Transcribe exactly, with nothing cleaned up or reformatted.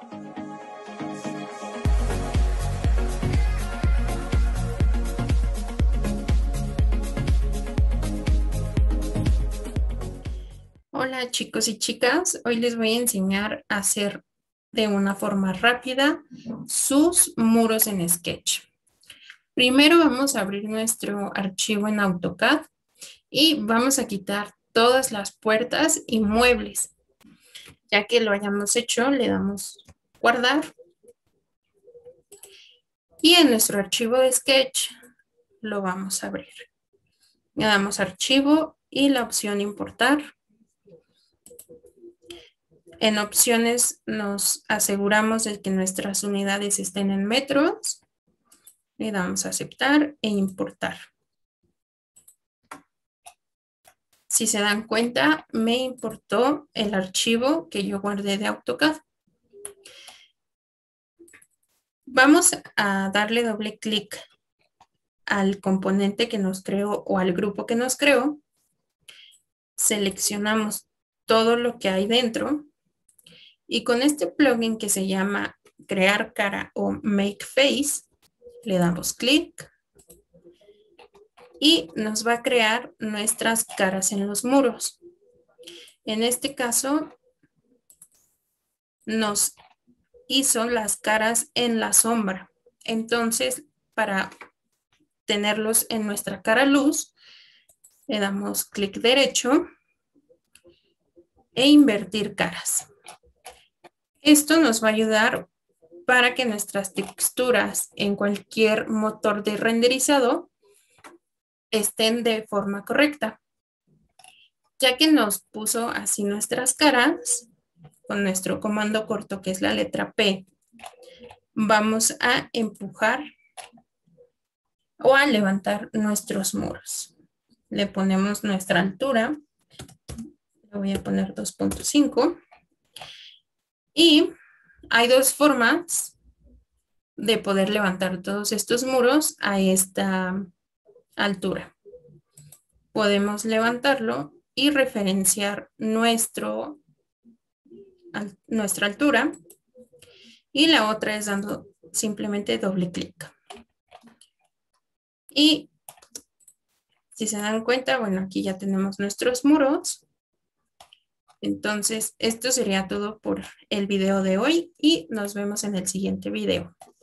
Hola chicos y chicas, hoy les voy a enseñar a hacer de una forma rápida sus muros en Sketch. Primero vamos a abrir nuestro archivo en AutoCAD y vamos a quitar todas las puertas y muebles. Ya que lo hayamos hecho, le damos guardar. Y en nuestro archivo de Sketch lo vamos a abrir. Le damos archivo y la opción importar. En opciones nos aseguramos de que nuestras unidades estén en metros. Le damos a aceptar e importar. Si se dan cuenta, me importó el archivo que yo guardé de AutoCAD. Vamos a darle doble clic al componente que nos creó o al grupo que nos creó. Seleccionamos todo lo que hay dentro. Y con este plugin que se llama Crear Cara o Make Face, le damos clic y nos va a crear nuestras caras en los muros. En este caso, nos hizo las caras en la sombra. Entonces, para tenerlos en nuestra cara luz, le damos clic derecho e invertir caras. Esto nos va a ayudar para que nuestras texturas en cualquier motor de renderizado estén de forma correcta. Ya que nos puso así nuestras caras, con nuestro comando corto que es la letra P, vamos a empujar o a levantar nuestros muros. Le ponemos nuestra altura, le voy a poner dos punto cinco. Y hay dos formas de poder levantar todos estos muros a esta altura. Podemos levantarlo y referenciar nuestro, al, nuestra altura. Y la otra es dando simplemente doble clic. Y si se dan cuenta, bueno, aquí ya tenemos nuestros muros. Entonces, esto sería todo por el video de hoy y nos vemos en el siguiente video.